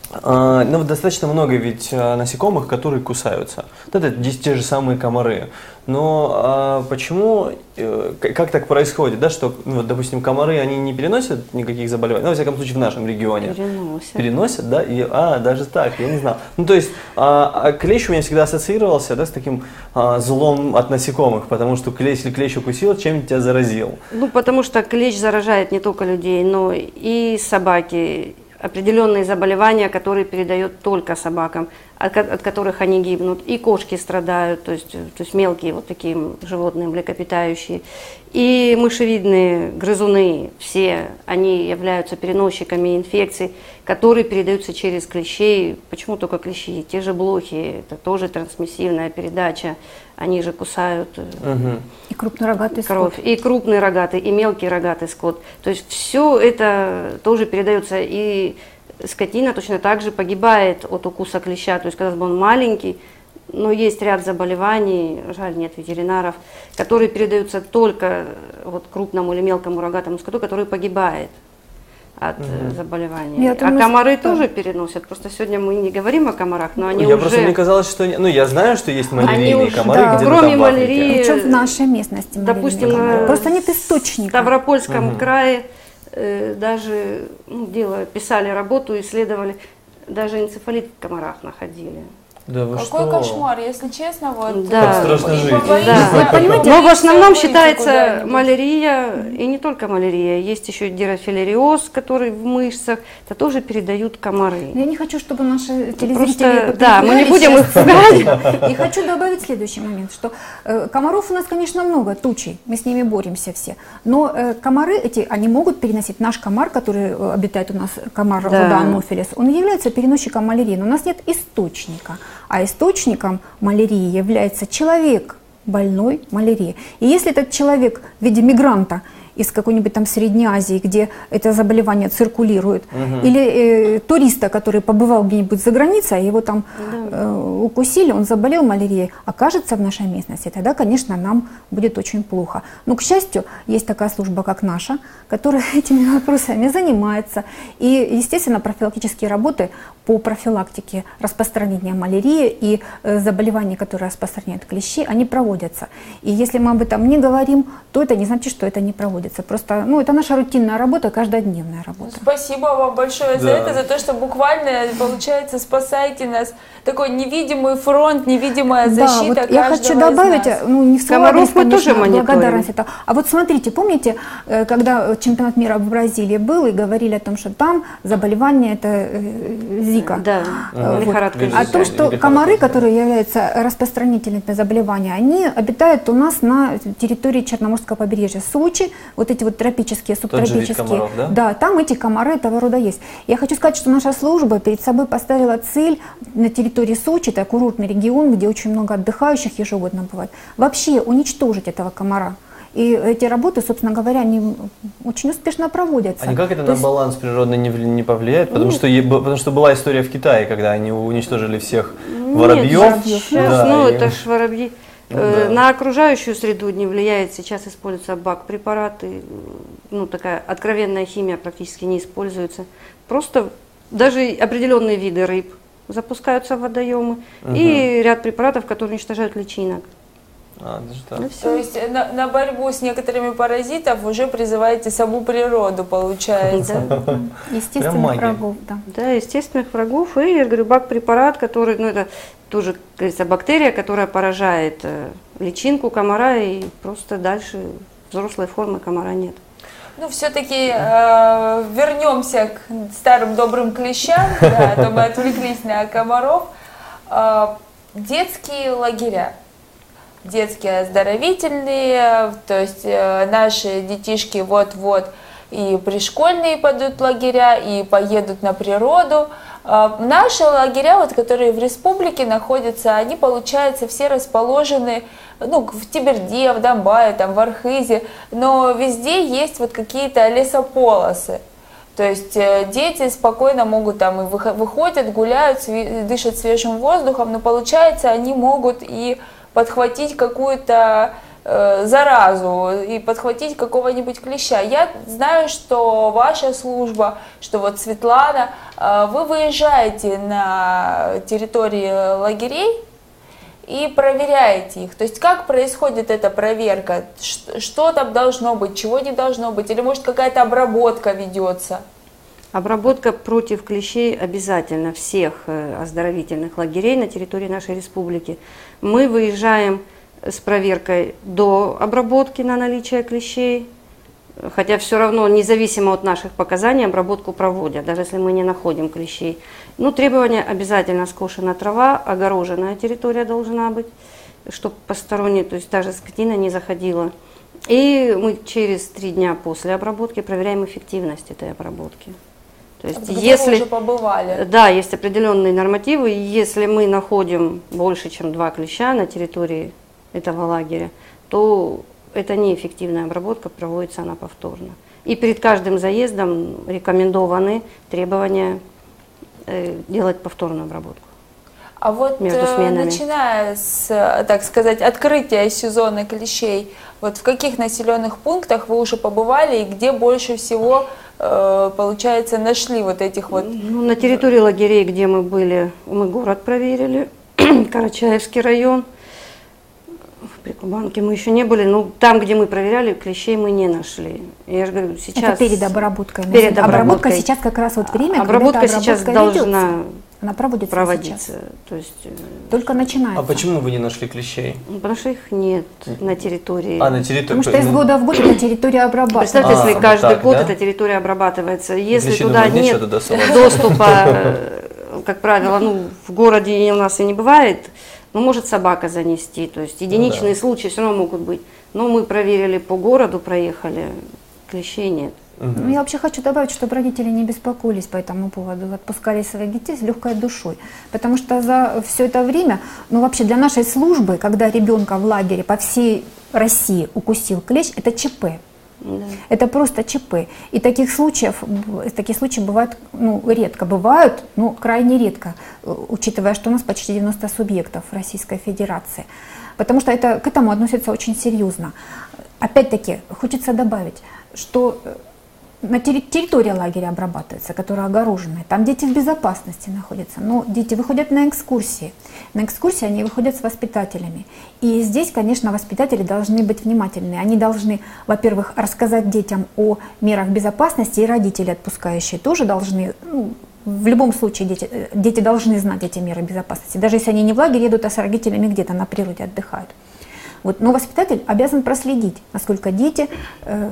А, ну, достаточно много ведь а, насекомых, которые кусаются. Вот это те, те же самые комары. Но а, почему, э, как так происходит, да, что, ну, вот, допустим, комары, они не переносят никаких заболеваний, ну, во всяком случае, в нашем регионе. Переносят. Переносят, да? И, а, даже так, я не знал. Ну, то есть, а, а клещ у меня всегда ассоциировался, да, с таким а, злом от насекомых, потому что клещ, если клещ укусил, чем тебя заразил? Ну, потому что клещ заражает не только людей, но и собаки. Определенные заболевания, которые передают только собакам, от, от которых они гибнут. И кошки страдают, то есть, то есть мелкие вот такие животные, млекопитающие. И мышевидные грызуны, все они являются переносчиками инфекций, которые передаются через клещей. Почему только клещи? Те же блохи, это тоже трансмиссивная передача. Они же кусают Угу. И крупнорогатый кровь. скот. И крупный рогатый, и мелкий рогатый скот. То есть все это тоже передается. И скотина точно так же погибает от укуса клеща. То есть когда он маленький, но есть ряд заболеваний, жаль, нет ветеринаров, которые передаются только вот крупному или мелкому рогатому скоту, который погибает от mm-hmm. заболеваний. Я думаю, а комары что... тоже переносят. Просто сегодня мы не говорим о комарах, но они я уже... просто, мне казалось, что... Ну, я знаю, что есть малярийные уже, комары да, где-то кроме там в Африке. малярии, Причем в нашей местности. допустим, малярийные. на Просто нет источника. В Ставропольском Мгм. крае э, даже ну, дело, писали работу, исследовали, даже энцефалит в комарах находили. Да вы Какой что? кошмар, если честно, вот. Да. Как страшно и жить. побоишься, Да. понимаете, Но в основном выйти считается куда-нибудь. малярия, и не только малярия, есть еще дирофилариоз, который в мышцах, это тоже передают комары. Я не хочу, чтобы наши телезрители Просто, да, мы не попереживали будем их сейчас. пугать. И хочу добавить следующий момент, что э, комаров у нас, конечно, много, тучи, мы с ними боремся все, но э, комары эти, они могут переносить, наш комар, который э, обитает у нас, комар Да. Roda anopheles, он является переносчиком малярии, но у нас нет источника, а источником малярии является человек, больной малярией. И если этот человек в виде мигранта из какой-нибудь там Средней Азии, где это заболевание циркулирует, Мгм. или э, туриста, который побывал где-нибудь за границей, а его там э, укусили, он заболел малярией, окажется в нашей местности, тогда, конечно, нам будет очень плохо. Но, к счастью, есть такая служба, как наша, которая этими вопросами занимается. И, естественно, профилактические работы по профилактике распространения малярии и э, заболеваний, которые распространяют клещи, они проводятся. И если мы об этом не говорим, то это не значит, что это не проводится. Просто, ну, это наша рутинная работа, каждодневная работа. Спасибо вам большое за Да. это, за то, что буквально, получается, спасаете нас. Такой невидимый фронт, невидимая защита да, вот я каждого хочу из добавить, нас. ну не в свой Комаров адрес, мы тоже конечно, мониторим. благодарность это. А вот смотрите, помните, э, когда чемпионат мира в Бразилии был и говорили о том, что там заболевание это э, Зика. Да, Э, вот. лихорадка. Вирус О Зика. том, что Лихорадка, комары, да. которые являются распространителями этого заболевания, они обитают у нас на территории Черноморского побережья. Сочи, вот эти вот тропические, Тот же вид субтропические. комаров, да? Да, там эти комары этого рода есть. Я хочу сказать, что наша служба перед собой поставила цель на территории Сочи, это курортный регион, где очень много отдыхающих ежегодно бывает, вообще уничтожить этого комара. И эти работы, собственно говоря, они очень успешно проводятся. А никак это То на есть- баланс природный не, вли- не повлияет? Потому Нет. что, е- б- потому что была история в Китае, когда они уничтожили всех Нет, воробьев. сейчас, Да, ну, и- это ж воробьи. Ну, Э, да. На окружающую среду не влияет. Сейчас используются бак-препараты. Ну, такая откровенная химия практически не используется. Просто даже определенные виды рыб запускаются в водоемы. И ряд препаратов, которые уничтожают личинок. А, даже так. Ну, То всё. есть на, на борьбу с некоторыми паразитов уже призываете саму природу, получается. Да. Прям Естественных магия. врагов, да. Да, естественных врагов. И, я говорю, бак-препарат, который, ну, это тоже, как говорится, бактерия, которая поражает э, личинку комара, и просто дальше взрослой формы комара нет. Ну, все-таки э, вернемся к старым добрым клещам, да, а то мы отвлеклись на комаров. Э, детские лагеря. Детские оздоровительные, то есть э, наши детишки вот-вот и пришкольные пойдут в лагеря, и поедут на природу. Э, наши лагеря, вот, которые в республике находятся, они, получается, все расположены ну, в Теберде, в Донбае, там, в Архизе, но везде есть вот какие-то лесополосы. То есть э, дети спокойно могут там и выходят, гуляют, сви- дышат свежим воздухом, но получается, они могут и подхватить какую-то э, заразу и подхватить какого-нибудь клеща. Я знаю, что ваша служба, что вот Светлана, э, вы выезжаете на территории лагерей и проверяете их. То есть как происходит эта проверка? Что, что там должно быть, чего не должно быть? Или может какая-то обработка ведется? Обработка против клещей обязательно всех оздоровительных лагерей на территории нашей республики. Мы выезжаем с проверкой до обработки на наличие клещей, хотя все равно, независимо от наших показаний, обработку проводят, даже если мы не находим клещей. Ну, требования обязательно: скошена трава, огороженная территория должна быть, чтобы посторонние, то есть даже скотина не заходила. И мы через три дня после обработки проверяем эффективность этой обработки. То есть, где если, вы уже побывали? Да, есть определенные нормативы. Если мы находим больше, чем два клеща на территории этого лагеря, то это неэффективная обработка, проводится она повторно. И перед каждым заездом рекомендованы требования э, делать повторную обработку. А вот между э, начиная с, так сказать, открытия сезона клещей, вот в каких населенных пунктах вы уже побывали и где больше всего, э, получается, нашли вот этих вот? Ну, на территории лагерей, где мы были, мы город проверили, Карачаевский район. В Прикубанке мы еще не были, но там, где мы проверяли, клещей мы не нашли. Я же говорю, сейчас... Это перед обработкой. Перед обработка обработкой. сейчас как раз вот время, обработка когда сейчас обработка должна ведется. Она проводится проводиться. сейчас. То есть, Только начинается. А почему вы не нашли клещей? потому что их нет на территории. А, на территории... Потому что из года в год эта территория обрабатывается. Представьте, А, если вот каждый так, год да? эта территория обрабатывается. Если Клещи, туда думаю, нет нечего туда совать. доступа, э, как правило, ну, в городе у нас и не бывает, но может собака занести. То есть единичные Ну да. случаи все равно могут быть. Но мы проверили по городу, проехали, клещей нет. Ну, я вообще хочу добавить, чтобы родители не беспокоились по этому поводу, отпускали своих детей с легкой душой. Потому что за все это время, ну вообще для нашей службы, когда ребенка в лагере по всей России укусил клещ, это ЧП. Да. Это просто ЧП. И таких случаев, такие случаи бывают, ну, редко бывают, но крайне редко, учитывая, что у нас почти девяносто субъектов Российской Федерации. Потому что это, к этому относятся очень серьезно. Опять-таки, хочется добавить, что на территории лагеря обрабатывается, которая огороженная. Там дети в безопасности находятся, но дети выходят на экскурсии. На экскурсии они выходят с воспитателями. И здесь, конечно, воспитатели должны быть внимательны. Они должны, во-первых, рассказать детям о мерах безопасности, и родители, отпускающие, тоже должны, ну, в любом случае дети, дети должны знать эти меры безопасности. Даже если они не в лагерь едут, а с родителями где-то на природе отдыхают. Вот. Но воспитатель обязан проследить, насколько дети э,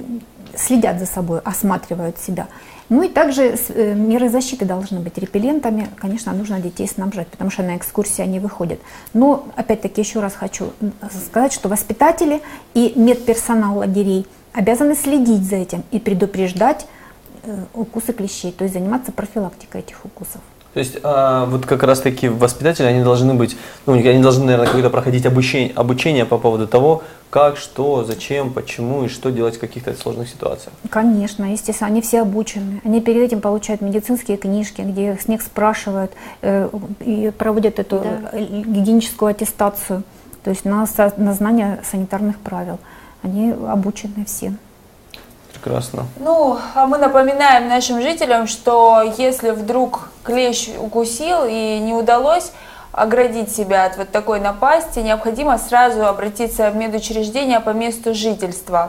следят за собой, осматривают себя. Ну и также э, меры защиты должны быть репеллентами. Конечно, нужно детей снабжать, потому что на экскурсии они выходят. Но, опять-таки, еще раз хочу сказать, что воспитатели и медперсонал лагерей обязаны следить за этим и предупреждать э, укусы клещей, то есть заниматься профилактикой этих укусов. То есть а, вот как раз таки воспитатели, они должны быть, ну, они должны, наверное, какое-то проходить обучение, обучение по поводу того, как, что, зачем, почему и что делать в каких-то сложных ситуациях. Конечно, естественно, они все обучены. Они перед этим получают медицинские книжки, где с них спрашивают э, и проводят эту Да. гигиеническую аттестацию, то есть на, на знание санитарных правил. Они обучены все. Прекрасно. Ну, а мы напоминаем нашим жителям, что если вдруг клещ укусил и не удалось оградить себя от вот такой напасти, необходимо сразу обратиться в медучреждение по месту жительства.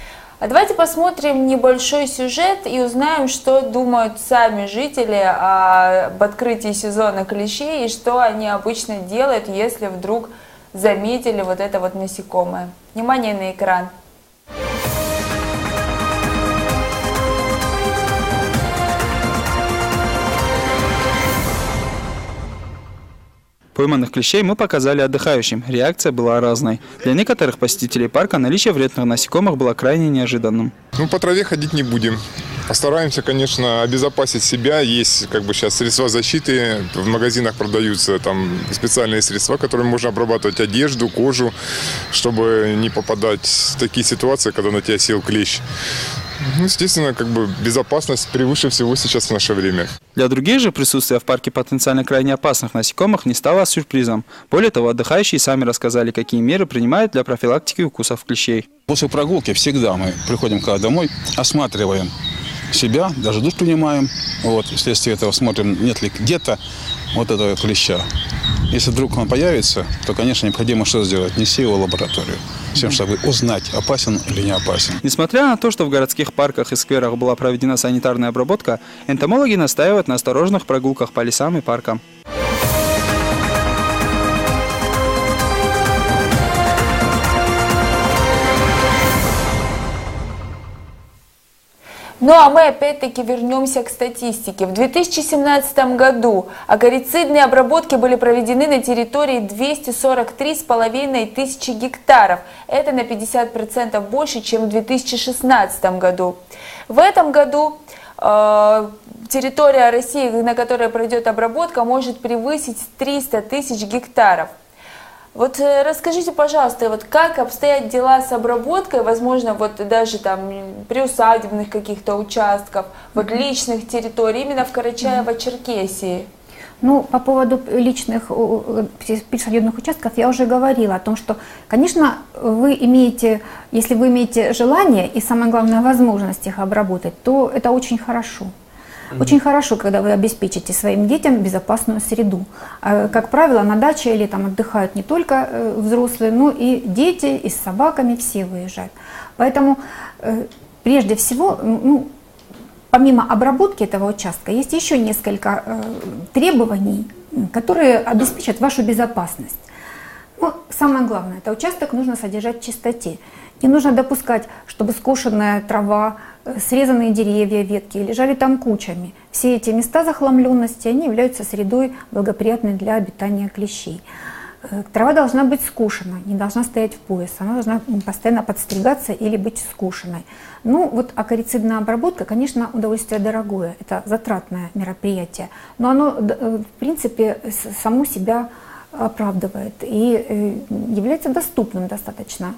А давайте посмотрим небольшой сюжет и узнаем, что думают сами жители об открытии сезона клещей и что они обычно делают, если вдруг заметили вот это вот насекомое. Внимание на экран. Пойманных клещей мы показали отдыхающим. Реакция была разной. Для некоторых посетителей парка наличие вредных насекомых было крайне неожиданным. Ну, по траве ходить не будем. Постараемся, конечно, обезопасить себя. Есть как бы сейчас средства защиты. В магазинах продаются там специальные средства, которыми можно обрабатывать одежду, кожу, чтобы не попадать в такие ситуации, когда на тебя сел клещ. Ну, естественно, как бы безопасность превыше всего сейчас в наше время. Для других же присутствие в парке потенциально крайне опасных насекомых не стало сюрпризом. Более того, отдыхающие сами рассказали, какие меры принимают для профилактики укусов клещей. После прогулки всегда мы приходим когда домой, осматриваем себя, даже душ принимаем. Вот, вследствие этого смотрим, нет ли где-то вот этого клеща. Если вдруг он появится, то, конечно, необходимо что сделать? Нести его в лабораторию, всем, чтобы узнать, опасен или не опасен. Несмотря на то, что в городских парках и скверах была проведена санитарная обработка, энтомологи настаивают на осторожных прогулках по лесам и паркам. Ну а мы опять-таки вернемся к статистике. В две тысячи семнадцатом году акарицидные обработки были проведены на территории двести сорок три с половиной тысячи гектаров. Это на пятьдесят процентов больше, чем в две тысячи шестнадцатом году. В этом году э, территория России, на которой пройдет обработка, может превысить триста тысяч гектаров. Вот расскажите, пожалуйста, вот как обстоят дела с обработкой, возможно, вот даже там приусадебных каких-то участков, вот личных территорий, именно в Карачаево-Черкесии? Ну, по поводу личных приусадебных участков я уже говорила о том, что, конечно, вы имеете, если вы имеете желание и, самое главное, возможность их обработать, то это очень хорошо. Очень хорошо, когда вы обеспечите своим детям безопасную среду. Как правило, на даче или там отдыхают не только взрослые, но и дети, и с собаками, все выезжают. Поэтому, прежде всего, ну, помимо обработки этого участка, есть еще несколько требований, которые обеспечат вашу безопасность. Ну, самое главное, это участок нужно содержать в чистоте. Не нужно допускать, чтобы скошенная трава, срезанные деревья, ветки лежали там кучами. Все эти места захламленности, они являются средой, благоприятной для обитания клещей. Трава должна быть скошена, не должна стоять в пояс, она должна постоянно подстригаться или быть скошенной. Ну вот акарицидная обработка, конечно, удовольствие дорогое, это затратное мероприятие, но оно, в принципе, само себя оправдывает и является доступным достаточно.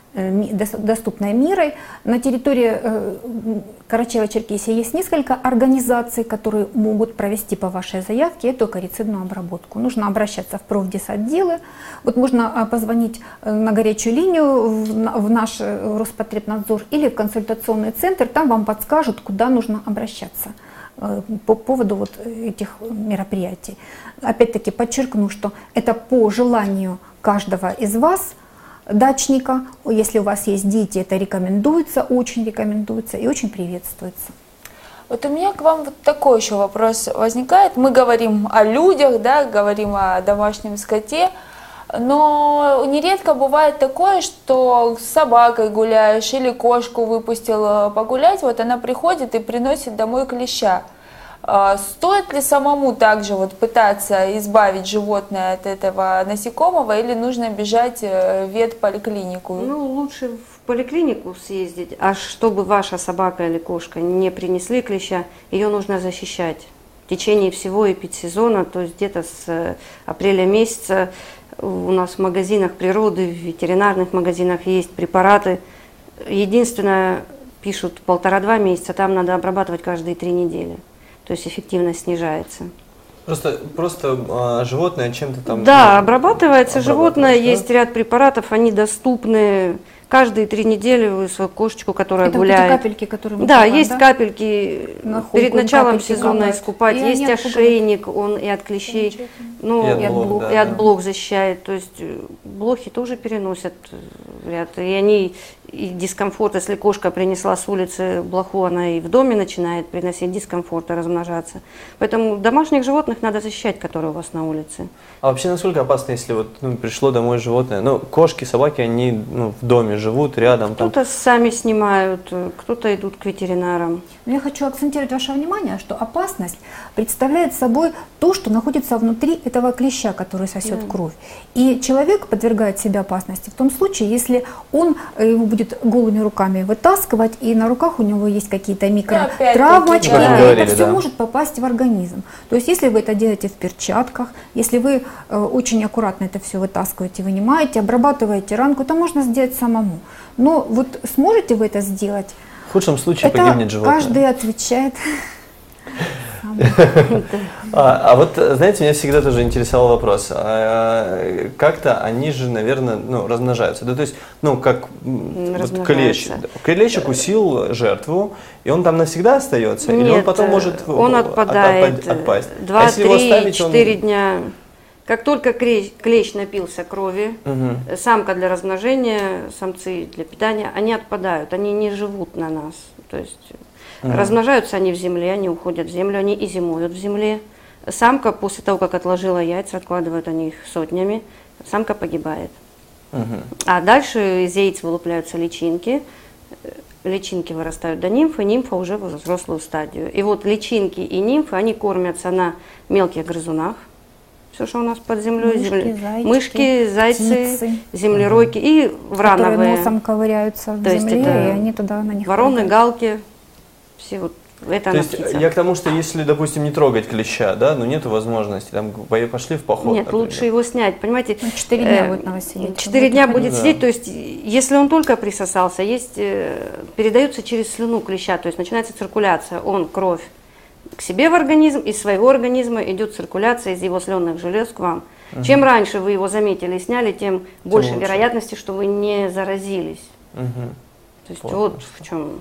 доступной мерой. На территории Карачаево-Черкесии есть несколько организаций, которые могут провести по вашей заявке эту акарицидную обработку. Нужно обращаться в профдесотделы. Вот можно позвонить на горячую линию в наш Роспотребнадзор или в консультационный центр, там вам подскажут, куда нужно обращаться по поводу вот этих мероприятий. Опять-таки подчеркну, что это по желанию каждого из вас, дачника. Если у вас есть дети, это рекомендуется, очень рекомендуется и очень приветствуется. Вот у меня к вам вот такой еще вопрос возникает. Мы говорим о людях, да, говорим о домашнем скоте, но нередко бывает такое, что с собакой гуляешь или кошку выпустил погулять, вот она приходит и приносит домой клеща. Стоит ли самому также вот пытаться избавить животное от этого насекомого или нужно бежать в ветполиклинику? Ну, лучше в поликлинику съездить, а чтобы ваша собака или кошка не принесли клеща, ее нужно защищать в течение всего эпидсезона, то есть где-то с апреля месяца у нас в магазинах природы, в ветеринарных магазинах есть препараты. Единственное, пишут полтора-два месяца, там надо обрабатывать каждые три недели. То есть эффективность снижается. Просто, просто а, животное чем-то там... Да, обрабатывается животное, да? Есть ряд препаратов, они доступны. Каждые три недели вы свою кошечку, которая это гуляет... Это капельки, которые мы Да, купаем, есть да? капельки, На перед началом капельки сезона капают. искупать. И есть ошейник, он и от клещей, ну, и от блох, и да, от да. блох защищает. То есть блохи тоже переносят ряд, и они и дискомфорт, если кошка принесла с улицы блоху, она и в доме начинает приносить дискомфорт и размножаться. Поэтому домашних животных надо защищать, которые у вас на улице. А вообще насколько опасно, если вот ну, пришло домой животное? Ну, кошки, собаки, они ну, в доме живут, рядом. Кто-то сами снимают, кто-то идут к ветеринарам. Но я хочу акцентировать ваше внимание, что опасность представляет собой то, что находится внутри этого клеща, который сосет Да. кровь. И человек подвергает себя опасности в том случае, если он его будет голыми руками вытаскивать, и на руках у него есть какие-то микротравмочки, Ну, и говорили, это все да. может попасть в организм. То есть если вы это делаете в перчатках, если вы э, очень аккуратно это все вытаскиваете, вынимаете, обрабатываете ранку, это можно сделать самому. Но вот сможете вы это сделать? В худшем случае Это погибнет животное. каждый отвечает. А, а вот, знаете, меня всегда тоже интересовал вопрос. А, как-то они же, наверное, ну, размножаются. Да, то есть, ну, как м, вот клещ. Клещ укусил жертву, и он там навсегда остается? Нет, или он потом может он от- отпадает отпасть? отпасть? А два, если его три, оставить, он- четыре дня. Как только клещ, клещ напился крови, Мгм. самка для размножения, самцы для питания, они отпадают, они не живут на нас. То есть Мгм. размножаются они в земле, они уходят в землю, они и зимуют в земле. Самка после того, как отложила яйца, откладывают они их сотнями, самка погибает. Мгм. А дальше из яиц вылупляются личинки, личинки вырастают до нимфы, нимфа уже в взрослую стадию. И вот личинки и нимфы, они кормятся на мелких грызунах, все, что у нас под землей, Мышки, земля- зайчики, мышки, зайцы, птицы. землеройки и Которые врановые, носом ковыряются в То есть земле, это и они туда на них вороны, прыгают. галки, все вот это То она есть птица. я к тому, что если, допустим, не трогать клеща, да, но нету возможности, там по- пошли в поход. Нет, например. лучше его снять, понимаете? Ну, четыре дня э, будет на вас сидеть. Четыре дня будет будет Да. сидеть, то есть если он только присосался, есть, э, передается через слюну клеща, то есть начинается циркуляция, он кровь к себе в организм, из своего организма идет циркуляция из его слюнных желез к вам. Чем раньше вы его заметили и сняли, тем больше лучше. вероятности, что вы не заразились. Мгм. То есть Понял, вот в чем.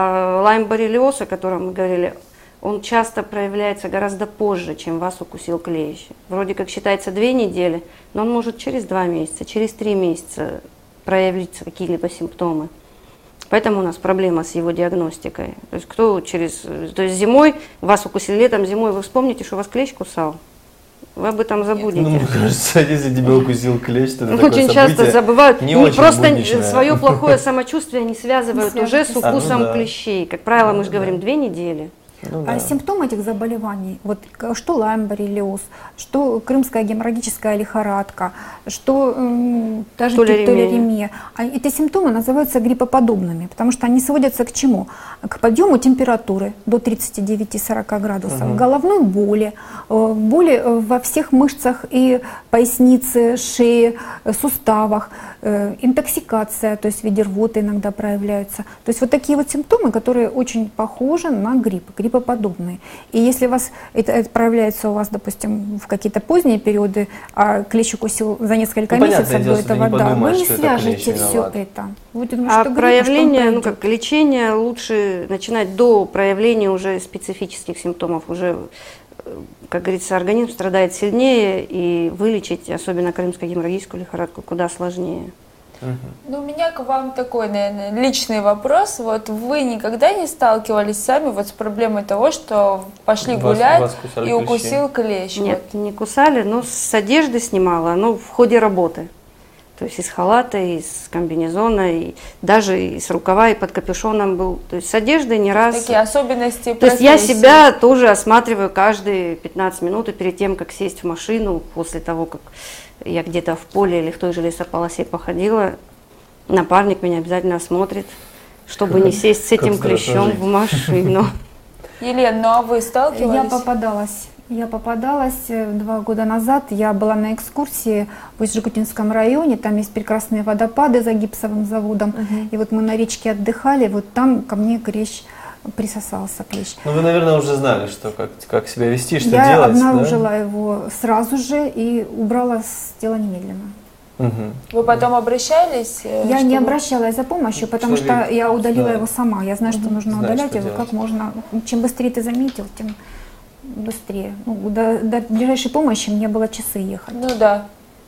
А лайм-боррелиоз, о котором мы говорили, он часто проявляется гораздо позже, чем вас укусил клещ. Вроде как считается две недели, но он может через два месяца, через три месяца проявиться какие-либо симптомы. Поэтому у нас проблема с его диагностикой. То есть кто через, то есть зимой вас укусили, летом зимой вы вспомните, что вас клещ кусал, вы об этом забудете. Ну, мне кажется, если тебя укусил клещ, то это такое Очень событие часто забывают, не не очень просто будничное. свое плохое самочувствие не связывают Не уже с связывают. укусом А, ну да. клещей. Как правило, мы же говорим две недели. Ну, А да. симптомы этих заболеваний, вот к- что лайм-боррелиоз, что крымская геморрагическая лихорадка, что м, даже Туляремия. туляремия, а эти симптомы называются гриппоподобными, потому что они сводятся к чему? К подъему температуры до тридцати девяти — сорока градусов, Мгм. головной боли, э, боли э, во всех мышцах и пояснице, шее, э, суставах, э, интоксикация, то есть в виде рвоты иногда проявляются. То есть вот такие вот симптомы, которые очень похожи на грипп, гриппоподобные. И если у вас это, это проявляется у вас, допустим, в какие-то поздние периоды, а клещ укусил за несколько Ну, понятное месяцев дело, до что ты этого, не да, вы подумаешь, не что это свяжете клещ все виноват. это. Вы думаете, А что грипп, проявление, что он ну как пройдет. лечение лучше начинать до проявления уже специфических симптомов. Уже, э, как говорится, организм страдает сильнее, и вылечить, особенно крымскую геморрагическую лихорадку, куда сложнее. Ну, у меня к вам такой, наверное, личный вопрос. Вот вы никогда не сталкивались сами вот с проблемой того, что пошли Вас- гулять вас кусали и клещи? укусил клещ? Нет, не кусали, но с одежды снимала, ну, в ходе работы. То есть из халата, из комбинезона, и даже из рукава, и под капюшоном был. То есть с одеждой не раз. Такие особенности То есть я профессии. себя тоже осматриваю каждые пятнадцать минут, и перед тем, как сесть в машину, после того, как я где-то в поле или в той же лесополосе походила, напарник меня обязательно осмотрит, чтобы не сесть с этим Как страшно клещом жить. в машину. Елена, ну а вы сталкивались? Я попадалась. Я попадалась э, два года назад. Я была на экскурсии в Усть-Жигутинском районе. Там есть прекрасные водопады за гипсовым заводом. И вот мы на речке отдыхали. Вот там ко мне клещ присосался, клещ. Ну, вы, наверное, уже знали, что как, как себя вести, что Я делать. да? обнаружила его сразу же и убрала с тела немедленно. Мгм. Вы потом обращались? э, Я не чтобы- обращалась за помощью, потому Человек, что я удалила да. его сама. Я знаю, что нужно Знаешь, удалять что его делать. как можно. Чем быстрее ты заметил, тем быстрее. Ну, до, до ближайшей помощи мне было часы ехать. Ну да.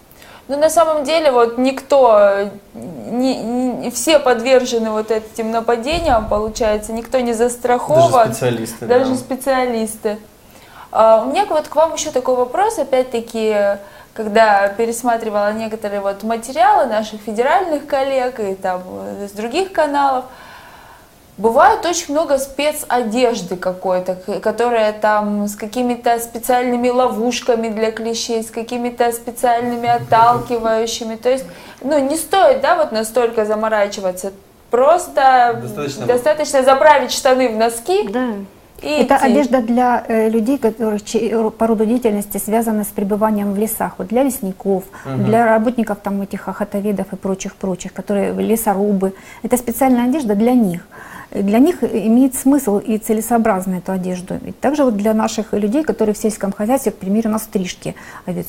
Ну, на самом деле, вот никто, не, не, все подвержены вот этим нападениям, получается, никто не застрахован. Даже специалисты. Даже да. специалисты. А, у меня вот к вам еще такой вопрос, опять-таки, когда пересматривала некоторые вот материалы наших федеральных коллег и там с других каналов, бывает очень много спецодежды какой-то, которая там с какими-то специальными ловушками для клещей, с какими-то специальными отталкивающими. То есть, ну, не стоит, да, вот настолько заморачиваться. Просто достаточно, достаточно заправить штаны в носки. Да. И это идти. Одежда для э, людей, которые по роду деятельности связаны с пребыванием в лесах. Вот для лесников, угу. для работников там этих охотоведов и прочих-прочих, которые лесорубы. Это специальная одежда для них. Для них имеет смысл и целесообразно эту одежду. И также вот для наших людей, которые в сельском хозяйстве, к примеру, на стрижке овец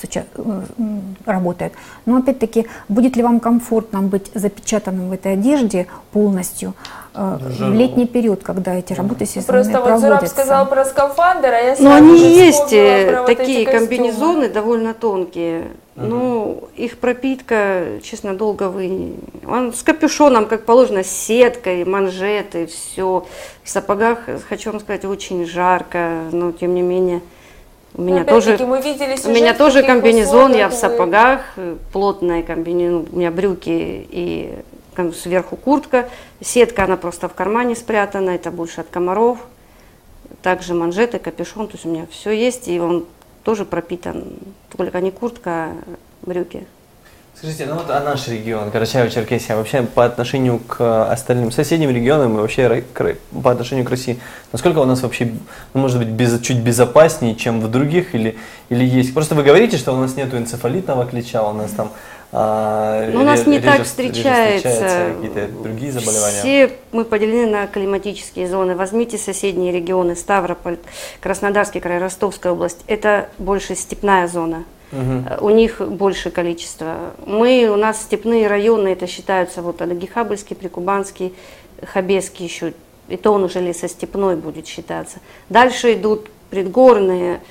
работают. Но опять-таки, будет ли вам комфортно быть запечатанным в этой одежде полностью в летний период, когда эти работы сезонные Просто проводятся? вот Зураб сказал про скафандр, а я Но они есть про такие вот комбинезоны довольно тонкие. Uh-huh. Ну, их пропитка, честно, долго вы... Он с капюшоном, как положено, с сеткой, манжеты, все. В сапогах, хочу вам сказать, очень жарко, но тем не менее... У меня тоже, мы видели сюжет, у меня тоже комбинезон, я в вы... сапогах, плотные комбинезон, у меня брюки и сверху куртка. Сетка, она просто в кармане спрятана, это больше от комаров. Также манжеты, капюшон, то есть у меня все есть, и он тоже пропитан, только не куртка, а брюки. Скажите, ну вот а наш регион, Карачаево-Черкесия, вообще по отношению к остальным соседним регионам и вообще по отношению к России, насколько у нас вообще, ну, может быть, без, чуть безопаснее, чем в других, или, или есть? Просто вы говорите, что у нас нету энцефалитного клеща, у нас там а, у нас не реже, так встречается, встречаются какие-то другие заболевания. Все мы поделены на климатические зоны. Возьмите соседние регионы, Ставрополь, Краснодарский край, Ростовская область, это больше степная зона. Угу. У них больше количество. Мы, у нас степные районы, это считаются вот Адыгейхабыльский, Прикубанский, Хабесский еще, и то он уже лесостепной будет считаться. Дальше идут предгорные,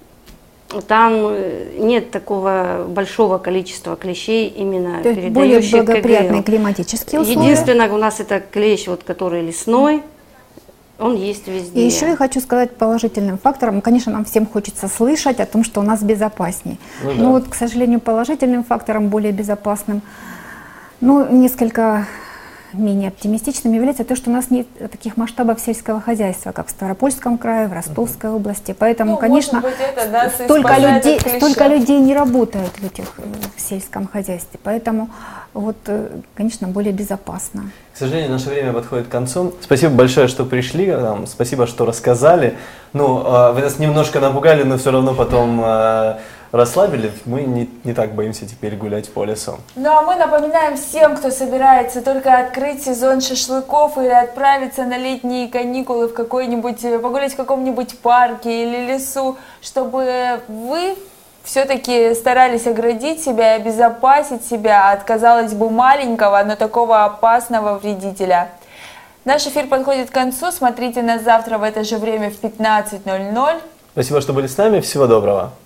там нет такого большого количества клещей, именно то есть передающих более благоприятные КГЛ. Климатические условия. Единственное, у нас это клещ, вот, который лесной, он есть везде. И еще я хочу сказать положительным фактором. Конечно, нам всем хочется слышать о том, что у нас безопаснее. Ну, да. Но вот, к сожалению, положительным фактором, более безопасным, ну, несколько менее оптимистичным является то, что у нас нет таких масштабов сельского хозяйства, как в Ставропольском крае, в Ростовской uh-huh. области. Поэтому, ну, конечно, быть, это, да, столько, людей, столько людей не работает в, этих, в сельском хозяйстве. Поэтому, вот, конечно, более безопасно. К сожалению, наше время подходит к концу. Спасибо большое, что пришли к нам. Спасибо, что рассказали. Ну, вы нас немножко напугали, но все равно потом расслабили. Мы не, не так боимся теперь гулять по лесу. Ну, а мы напоминаем всем, кто собирается только открыть сезон шашлыков или отправиться на летние каникулы в какой-нибудь, погулять в каком-нибудь парке или лесу, чтобы вы все-таки старались оградить себя и обезопасить себя от, казалось бы, маленького, но такого опасного вредителя. Наш эфир подходит к концу. Смотрите нас завтра в это же время в пятнадцать ноль ноль. Спасибо, что были с нами. Всего доброго.